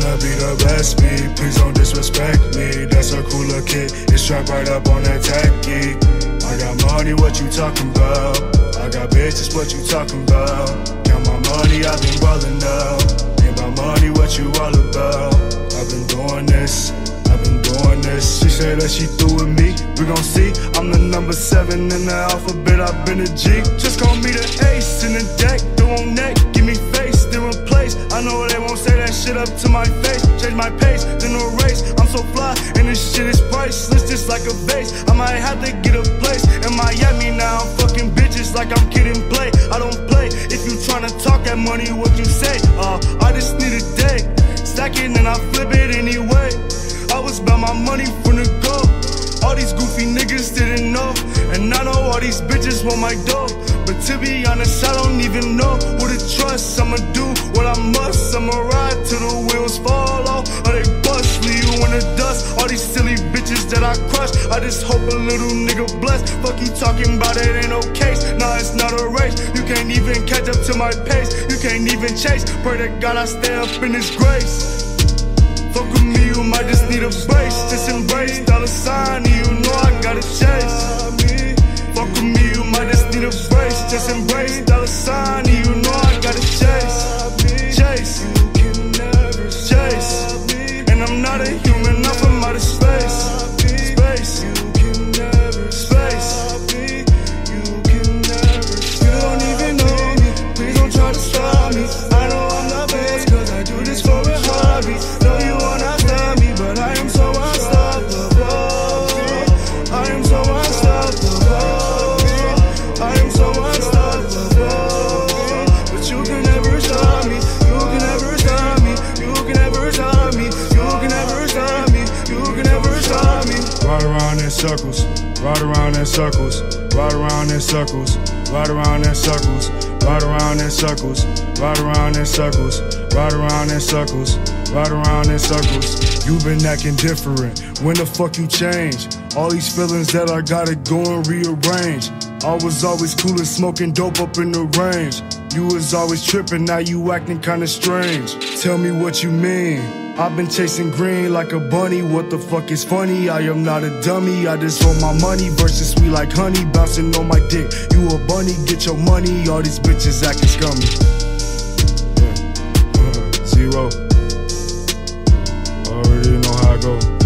tryna be the best me. Please don't disrespect me. That's a cooler kid. It's strapped right up on that tacky. I got money, what you talking about? I got bitches, what you talking about? Count my money, I've been ballin' now. Ain't my money, what you all about? I've been doing this, I've been doing this. She said that she through with me, we gon' see. I'm the number 7 in the alphabet, I've been a G. Just call me the ace in the deck, throw on neck, give me face, different place. I know they won't say that shit up to my face. Change my pace, then no race. I'm so fly, and this shit is priceless, just like a vase. I might have to get a place in Miami now. I'm fucking bitches like I'm Kid and Play. I don't play. If you tryna talk that money, what you say? I just need a day. Stack it and I flip it anyway. I was about my money from the go. All these goofy niggas didn't know, and I know all these bitches want my dough. But to be honest, I don't even know who to trust. I'ma do what I must. I'ma ride till the wheels fall off, or they bust, leave you in the dust. All these silly bitches that I crush, I just hope a little nigga blessed. Fuck you talking about, it ain't no case. Nah, it's not a race. You can't even catch up to my pace. You can't even chase. Pray to God I stay up in His grace. Fuck with me, you might just need a brace. Just embrace $sign, you know I gotta chase. Fuck with me, you might just need a brace. Just embrace $sign, you know I gotta chase. Chase, chase. And I'm not a human, I'm from outer space. Space, space. You don't even know me, please don't try to stop me. I know I'm the best, cause I do this for a hobby. No, you wanna stop me, but I am so unstoppable. I am so unstoppable. I am so unstoppable. But you can never stop me. You can never stop me. You can never stop me. You can never stop me. You can never stop me. Ride around in circles. Ride around in circles. Ride around in circles. Ride around in circles. Ride around in circles. Ride around in circles. Ride around in circles. Ride around in circles. You been acting different. When the fuck you change? All these feelings that I gotta go and rearrange. I was always cool and smoking dope up in the range. You was always tripping, now you acting kinda strange. Tell me what you mean. I've been chasing green like a bunny. What the fuck is funny? I am not a dummy. I just want my money versus sweet like honey. Bouncing on my dick. You a bunny, get your money. All these bitches acting scummy. Yeah. Zero. Already know how I go.